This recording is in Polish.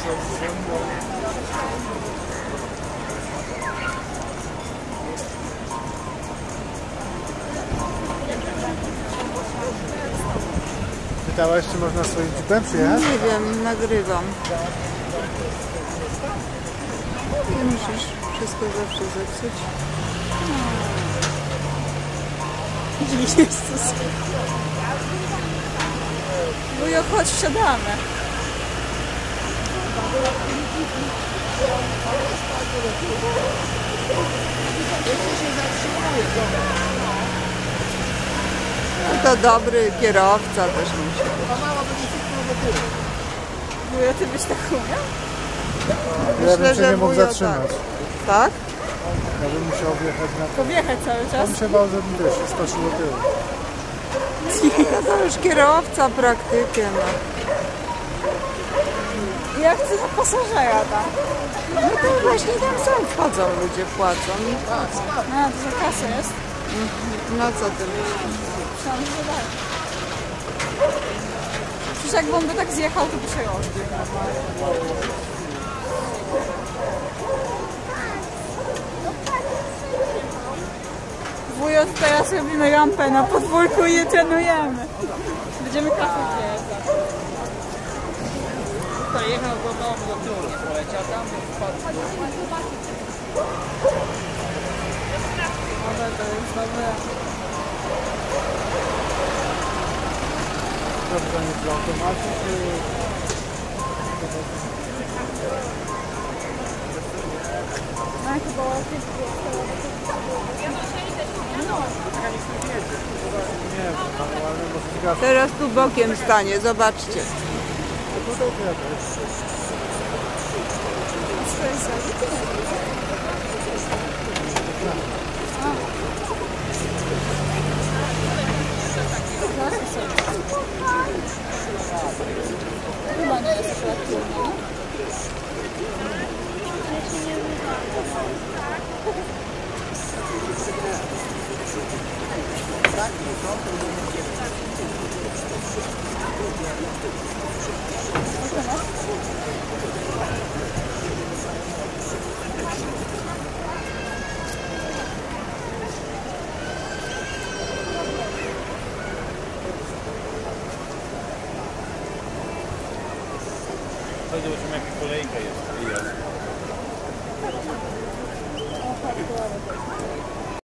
Pytałaś, czy można swoim jeepem przyjechać? Nie wiem, nagrywam. Nie musisz wszystko zawsze zepsuć. Jezus. Wujo, chodź, wsiadamy. No to dobry kierowca też musi być. Wujo, ty byś tak umiał? Ja bym się nie mógł zatrzymać. Tak? Ja bym musiał wjechać na to. Powjechać cały czas? Ja bym się bał, żebym też się stoczył do tyłu. No to już kierowca praktykiem. Ja chcę za pasażera tam. No to właśnie tam są, wchodzą ludzie, płacą. A, to za kasę jest? No co ty myślisz? Myślałam, że tak. Przecież jakby on by tak zjechał, to by się rozbiegł. Wujo, teraz robimy rampę na podwórku i je trenujemy. Będziemy kasę wjeżdżać. To jechał do tyłu, poleciał tam, wpadł. Dobra, to jest dobre. Dobrze, nie w automacie, czy... No chyba ładnie. Nie, ale może zgasnąć. Teraz tu bokiem stanie, zobaczcie. Chyba nie jest atrakcyjne. Chodź, zobaczymy jaka kolejka jest.